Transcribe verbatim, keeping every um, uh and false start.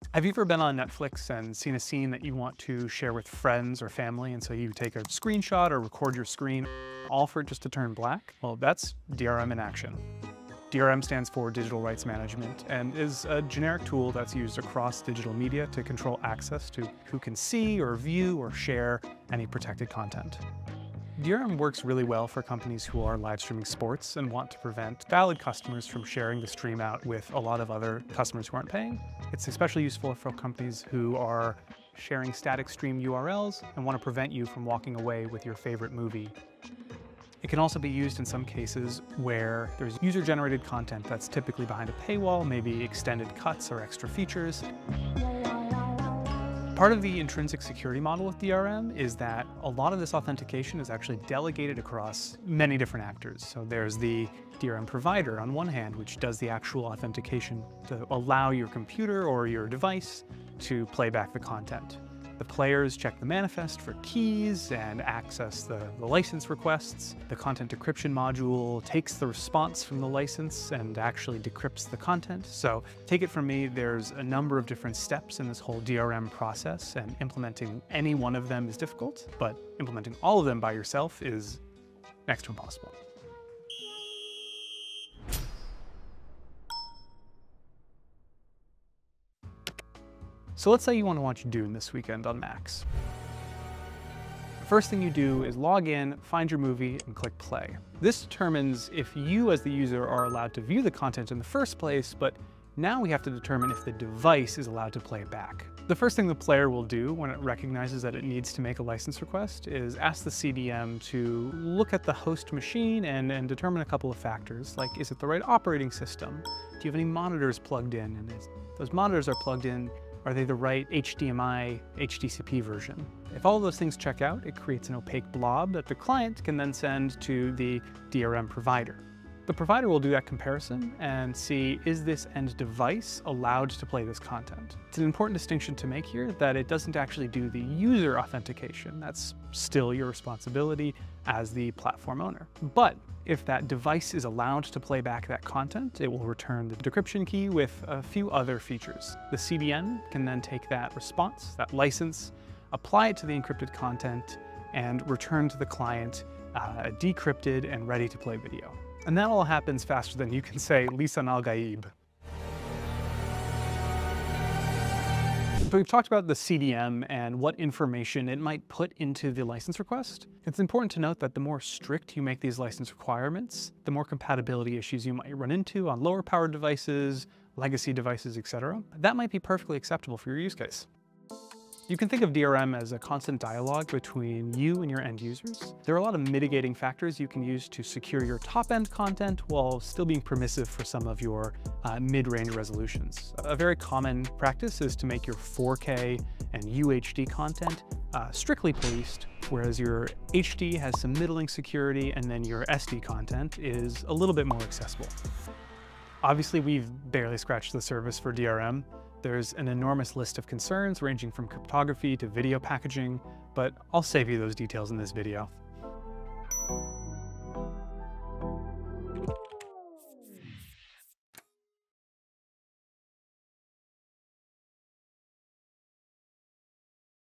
Have you ever been on Netflix and seen a scene that you want to share with friends or family, and so you take a screenshot or record your screen, all for it just to turn black? Well, that's D R M in action. D R M stands for Digital Rights Management and is a generic tool that's used across digital media to control access to who can see or view or share any protected content. D R M works really well for companies who are live streaming sports and want to prevent valid customers from sharing the stream out with a lot of other customers who aren't paying. It's especially useful for companies who are sharing static stream U R Ls and want to prevent you from walking away with your favorite movie. It can also be used in some cases where there's user-generated content that's typically behind a paywall, maybe extended cuts or extra features. Part of the intrinsic security model with D R M is that a lot of this authentication is actually delegated across many different actors. So there's the D R M provider on one hand, which does the actual authentication to allow your computer or your device to play back the content. The players check the manifest for keys and access the, the license requests. The content decryption module takes the response from the license and actually decrypts the content. So take it from me, there's a number of different steps in this whole D R M process, and implementing any one of them is difficult, but implementing all of them by yourself is next to impossible. So let's say you want to watch Dune this weekend on Max. The first thing you do is log in, find your movie, and click play. This determines if you as the user are allowed to view the content in the first place, but now we have to determine if the device is allowed to play it back. The first thing the player will do when it recognizes that it needs to make a license request is ask the C D M to look at the host machine and, and determine a couple of factors, like is it the right operating system? Do you have any monitors plugged in? And if those monitors are plugged in, are they the right H D M I, H D C P version? If all of those things check out, it creates an opaque blob that the client can then send to the D R M provider. The provider will do that comparison and see, is this end device allowed to play this content? It's an important distinction to make here that it doesn't actually do the user authentication. That's still your responsibility as the platform owner. But if that device is allowed to play back that content, it will return the decryption key with a few other features. The C D N can then take that response, that license, apply it to the encrypted content, and return to the client uh, decrypted and ready to play video. And that all happens faster than you can say Lisan al-Gaib. So we've talked about the C D M and what information it might put into the license request. It's important to note that the more strict you make these license requirements, the more compatibility issues you might run into on lower powered devices, legacy devices, et cetera. That might be perfectly acceptable for your use case. You can think of D R M as a constant dialogue between you and your end users. There are a lot of mitigating factors you can use to secure your top-end content while still being permissive for some of your uh, mid-range resolutions. A very common practice is to make your four K and U H D content uh, strictly policed, whereas your H D has some middling security, and then your S D content is a little bit more accessible. Obviously, we've barely scratched the surface for D R M. There's an enormous list of concerns ranging from cryptography to video packaging, but I'll save you those details in this video.